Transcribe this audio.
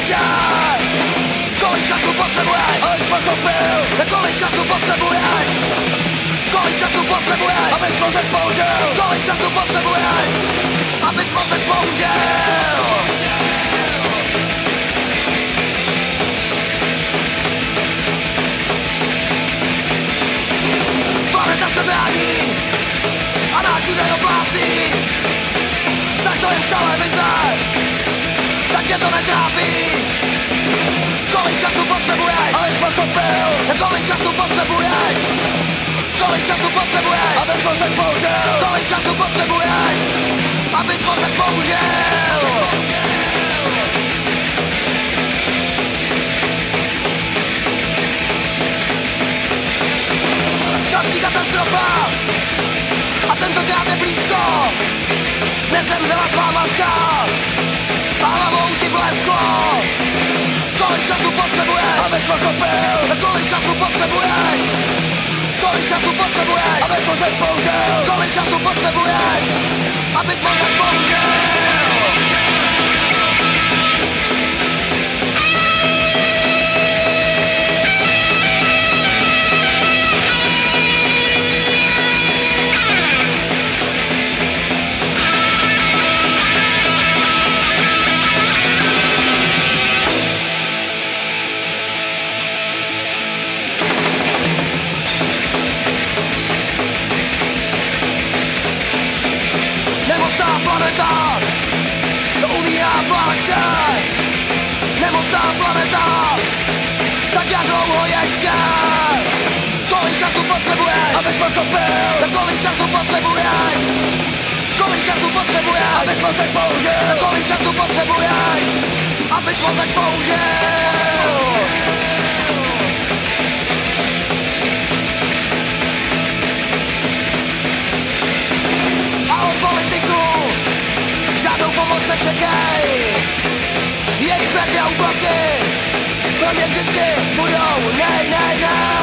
ještě? Kolik času potřebuješ, abys pochopil? Kolik času potřebuješ? Kolik času potřebuješ, abys mozek použil? Kolik času potřebuješ, abys mozek použil? Planeta se brání a náš údaj oplácí. Znaš to jen z televize, tak tě to netrápí. Kolik času potřebuješ, abys pochopil? Kolik času potřebuješ? Kolik času potřebuješ, abys mozek použil? Kolik času potřebuješ, abys mozek použil? Další katastrofa a tentokrát je blízko. Nezemřela tvá matka a hlavou ti blesklo. Kolik času potřebuješ, abys pochopil? Kolik času potřebuješ? Kolik času potřebuješ, abys mozek použil? Kolik času potřebuješ, abys mozek použil? Nemocná planeta, tak jak dlouho ještě? Kolik času potřebuješ, abys pochopil? Kolik času potřebuješ? Kolik času potřebuješ, abys mozek použil? Kolik času potřebuješ, abys mozek použil? A od politiků žádnou pomoc nečekej. Jejich pěkné úplatky pro ně vždycky budou nej.